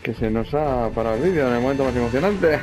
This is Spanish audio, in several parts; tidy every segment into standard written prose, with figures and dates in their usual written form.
Que se nos ha parado el vídeo en el momento más emocionante.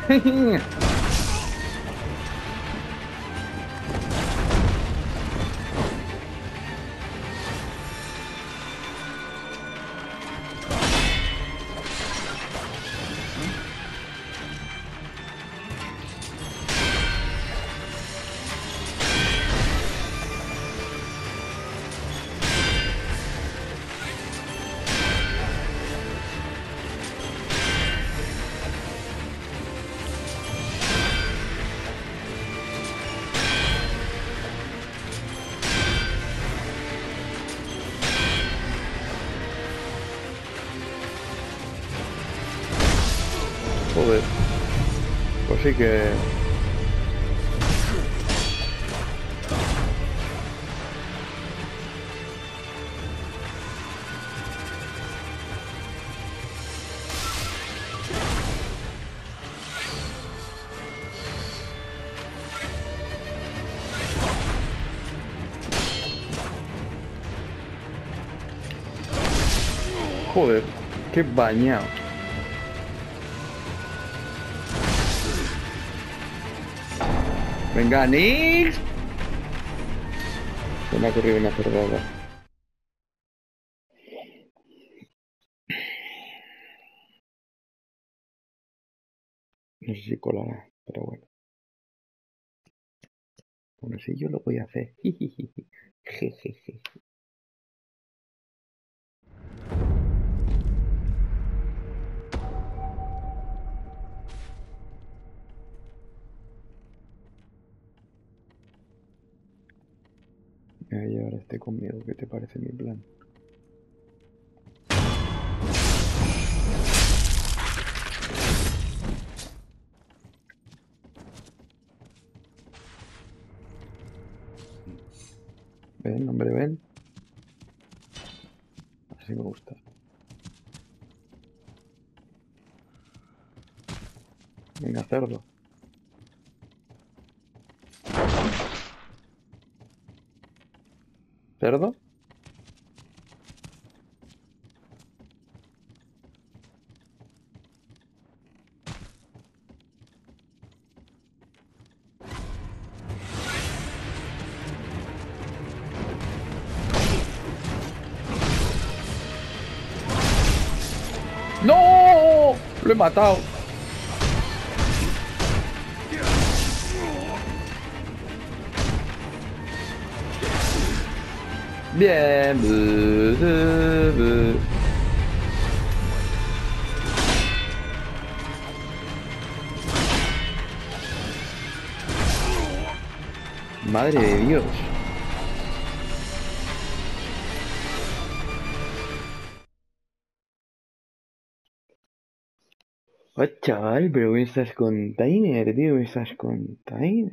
Joder. Pues sí que... Joder, qué bañado. Venga, Nix. Se me ha ocurrido una cerdada. No sé si colará, pero bueno. Bueno, sí, yo lo voy a hacer. Jejeje. Y ahora estoy conmigo. ¿Qué te parece mi plan? Ven, hombre, ven. Así me gusta. Venga, cerdo. ¿Cerdo? ¡No! Lo he matado. Bien. Madre de Dios. Oh, chaval, pero me estás container, tío, me estás container.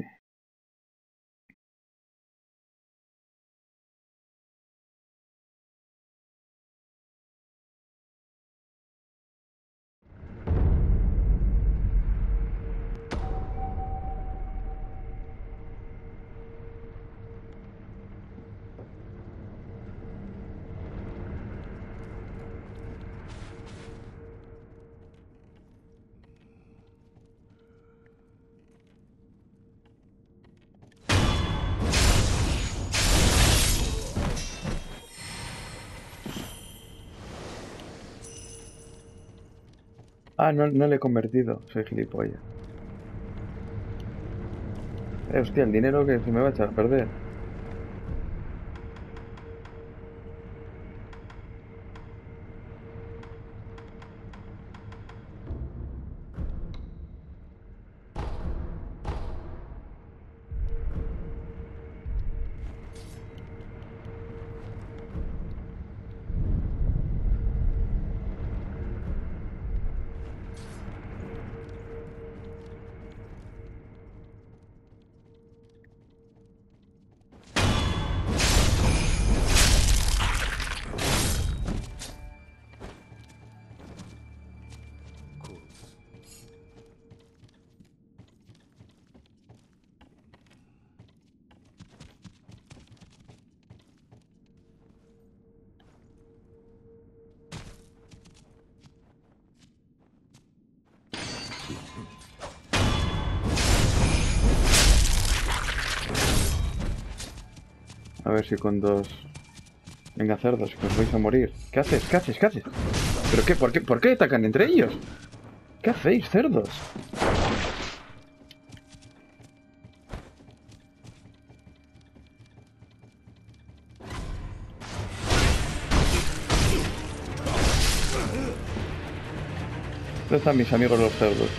Ah, no, no le he convertido, soy gilipollas. Hostia, el dinero que se me va a echar a perder. A ver si con dos... Venga, cerdos, que os vais a morir. ¿Qué haces? ¿Qué haces? ¿Qué haces? ¿Pero qué? ¿Por qué atacan entre ellos? ¿Qué hacéis, cerdos? ¿Dónde están mis amigos los cerdos?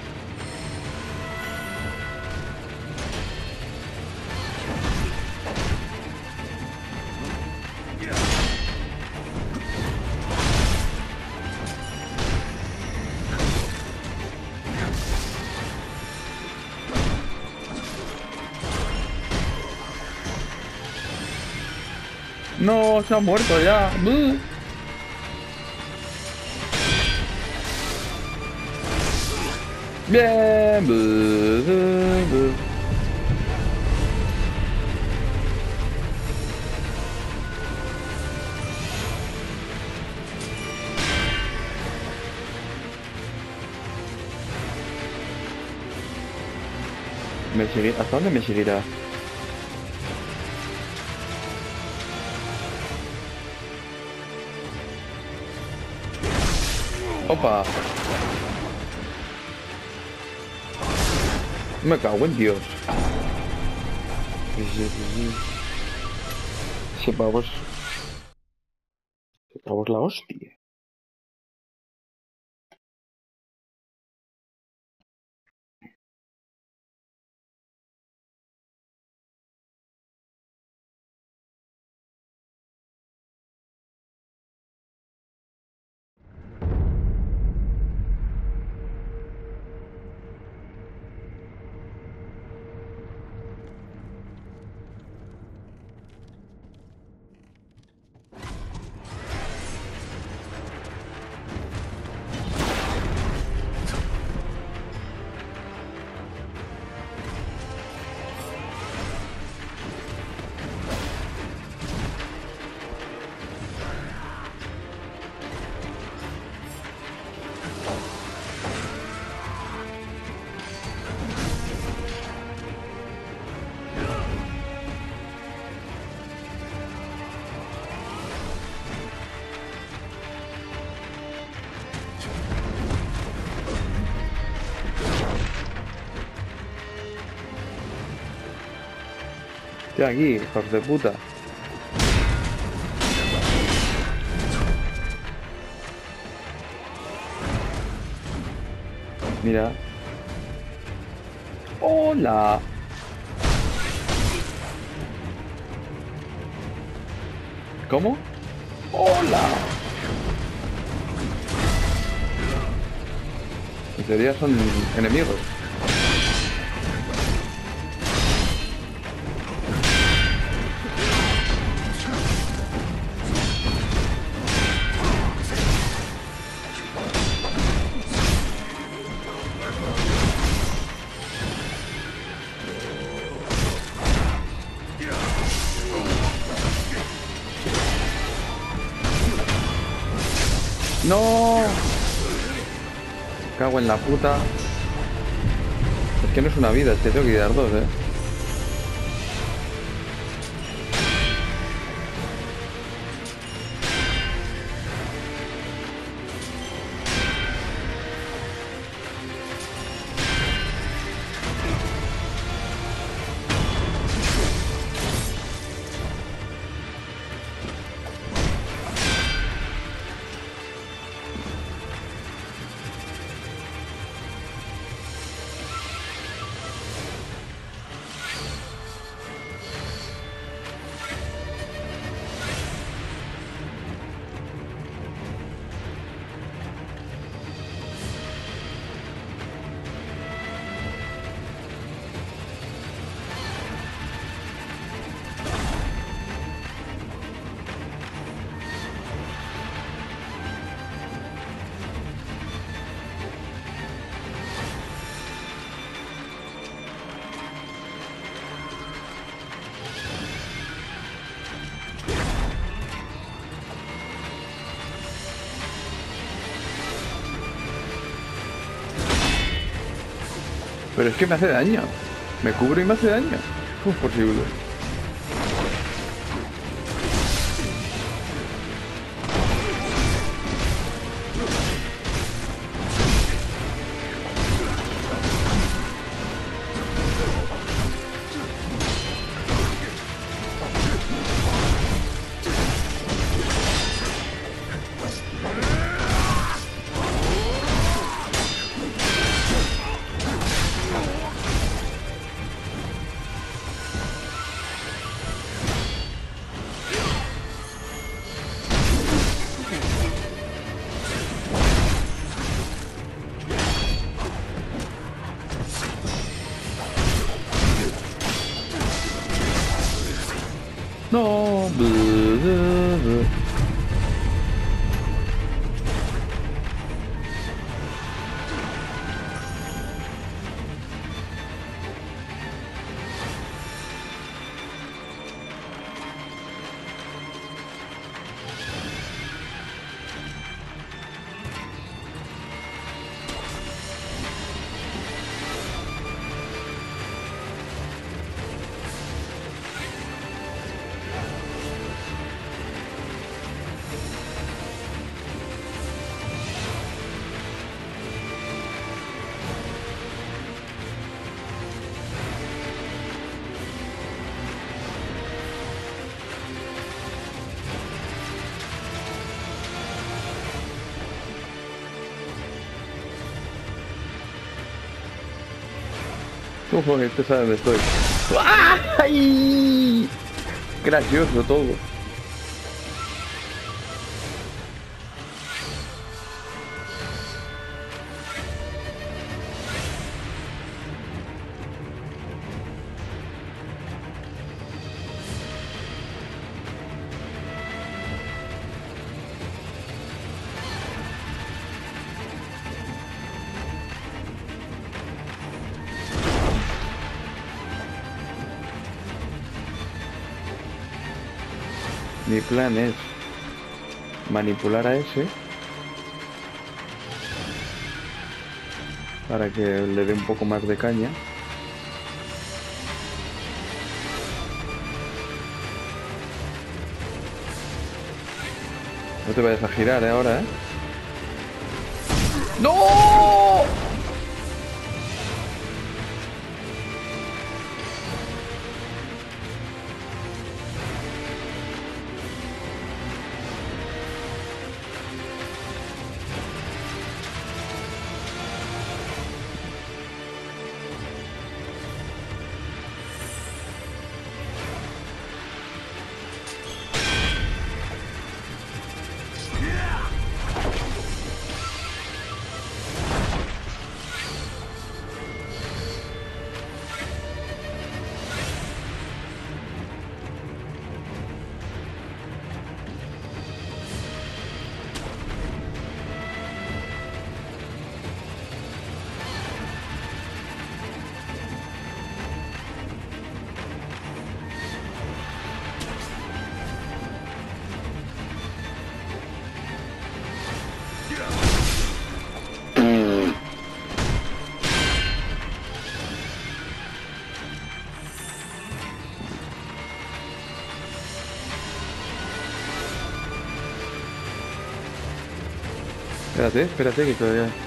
No, se ha muerto ya. ¡Buh! Bien. ¡Buh, buh, buh! ¿Hasta dónde me seguirá? ¡Opa! Me cago en Dios. Ese pavo es... Ese pavo es la hostia. Estoy aquí, hijos de puta. Mira. ¡Hola! ¿Cómo? ¡Hola! En teoría son enemigos. ¡No! Cago en la puta. Es que no es una vida, es que tengo que dar dos, ¿eh? Pero es que me hace daño. Me cubro y me hace daño. ¿Cómo es posible? Este sabe dónde estoy. ¡Ay! Gracioso todo. Mi plan es manipular a ese para que le dé un poco más de caña. No te vayas a girar, ahora, ¿eh? ¡No! Espérate, que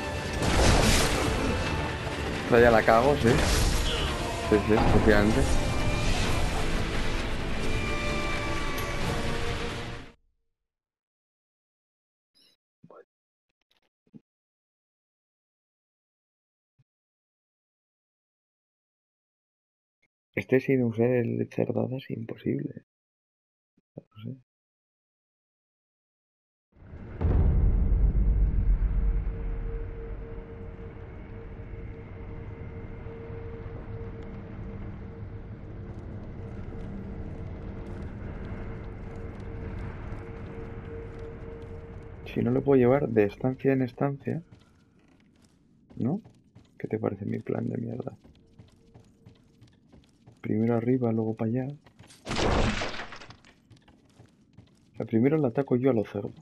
todavía la cago, sí. Sí, efectivamente. Este sin usar el cerdada es imposible. No sé. Si no lo puedo llevar de estancia en estancia, ¿no? ¿Qué te parece mi plan de mierda? Primero arriba, luego para allá. O sea, primero le ataco yo a los cerdos.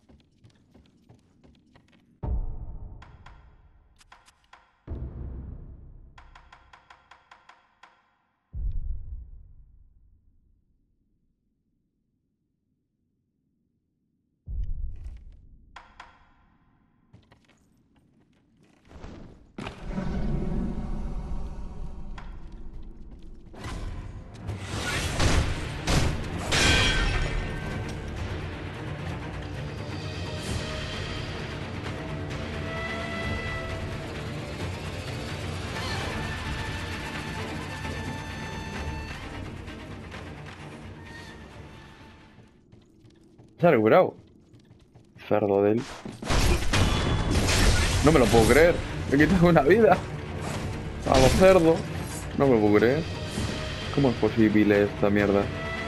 Se ha recuperado. Cerdo de él. No me lo puedo creer. Me quitan una vida. A los cerdos. No me lo puedo creer. ¿Cómo es posible esta mierda?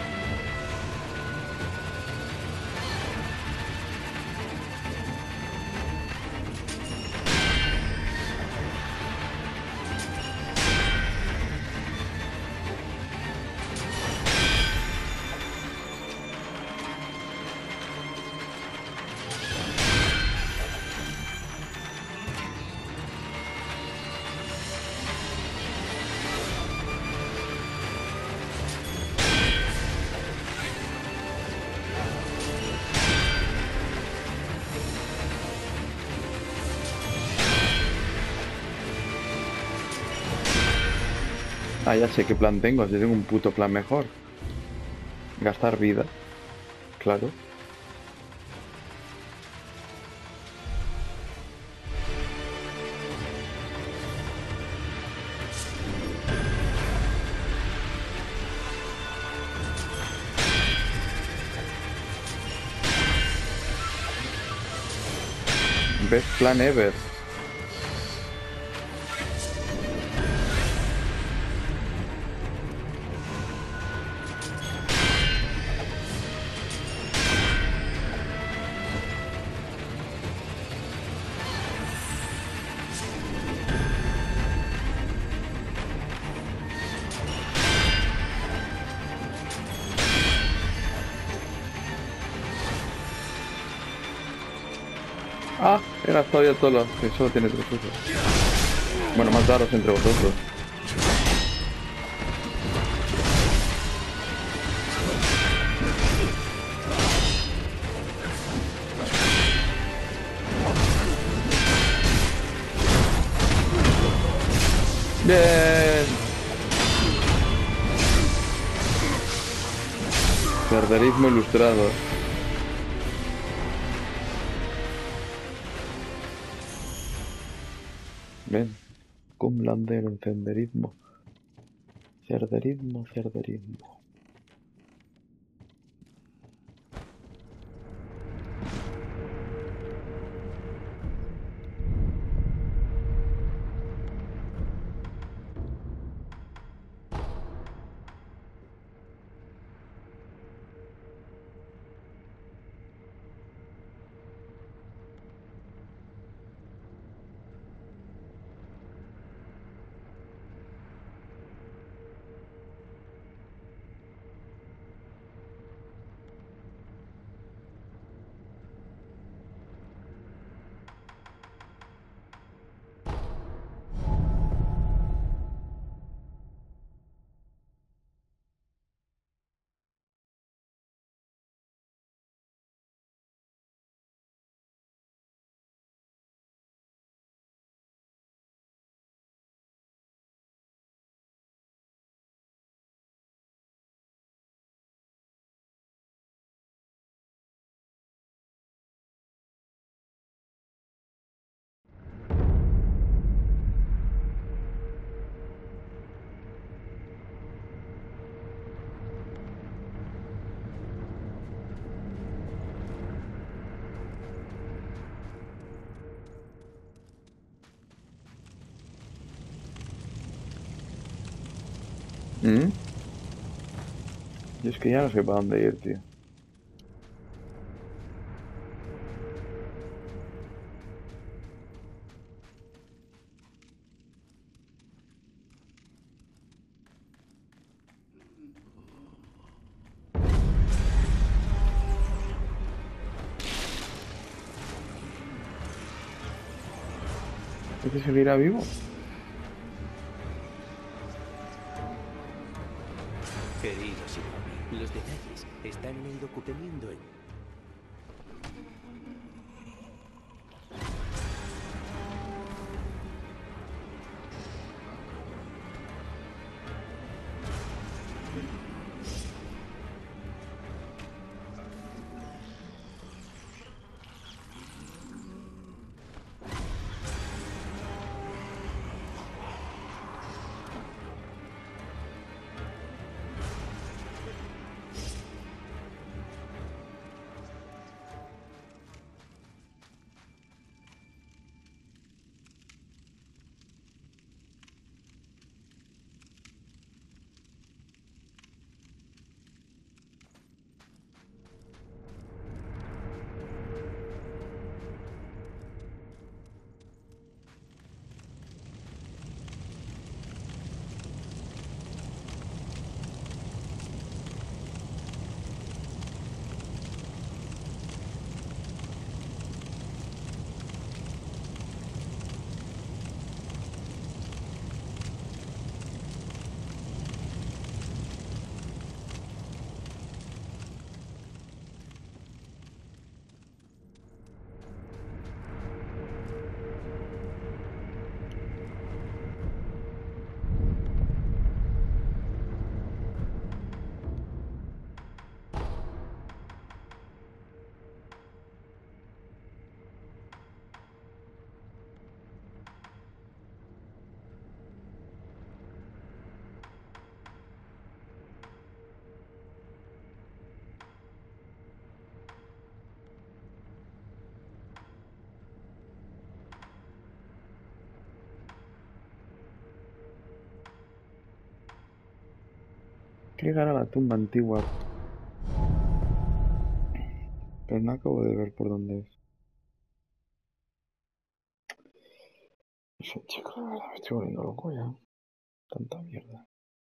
Ah, ya sé qué plan tengo. Si tengo un puto plan mejor. Gastar vida. Claro. Best plan ever. Ah, he gastado ya todos los que solo tiene 3 usos. Bueno, más daros entre vosotros. Bien. Cerderismo ilustrado. Ven. Cumlander en cerderismo. Cerderismo, cerderismo. ¿Mm? Y es que ya no sé para dónde ir, tío. ¿Este seguirá vivo? Querido Shinobi, los detalles están en el documento. llegar a la tumba antigua. Pero no acabo de ver por dónde es. No sé, chico, la verdad, me estoy volviendo loco ya. Tanta mierda.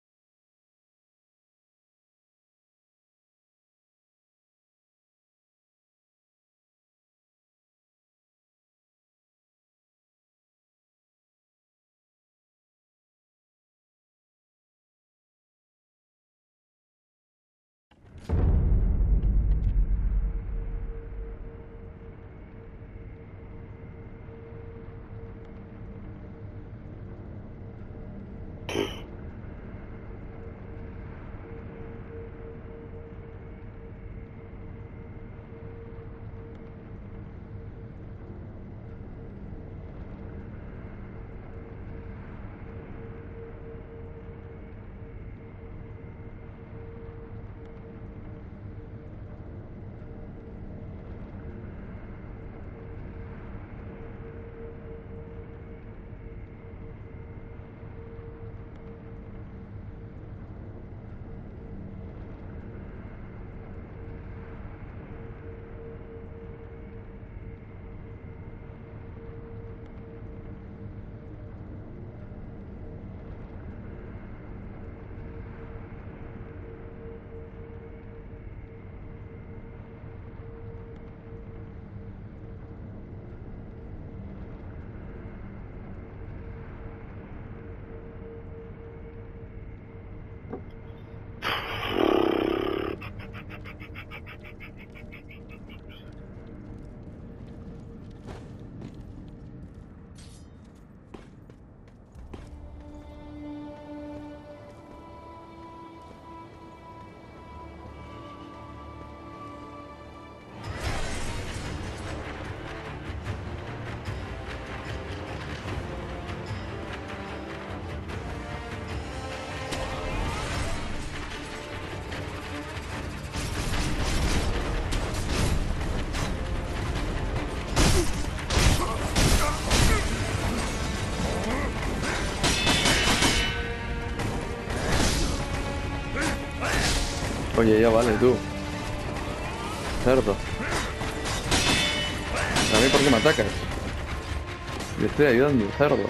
Oye, ya vale, tú. Cerdo. ¿A mí por qué me atacas? Le estoy ayudando, cerdo.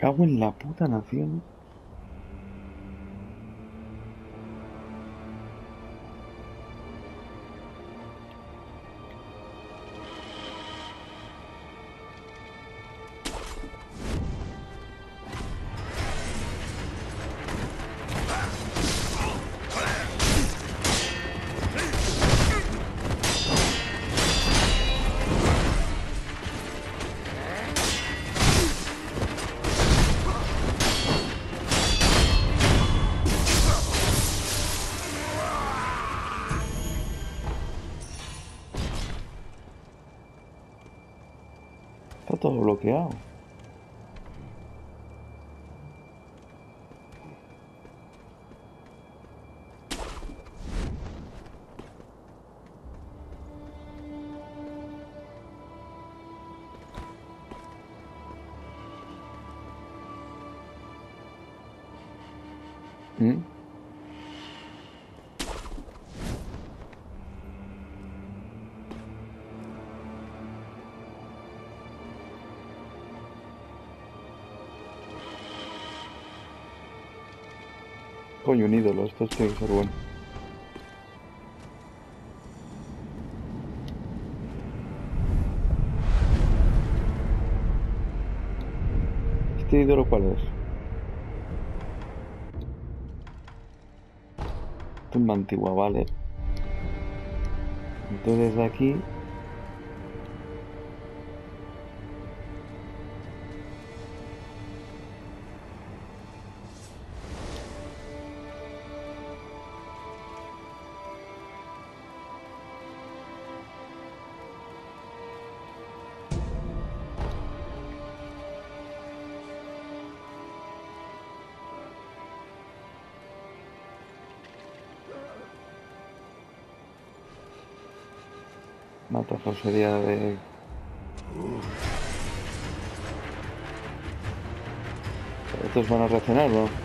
cago en la puta nación. Está todo bloqueado. ¿Mm? Coño, un ídolo, esto tiene que ser bueno. ¿Este ídolo cuál es? Tumba antigua, vale. Entonces aquí... Matazo sería de... ¿Estos van a reaccionar, no?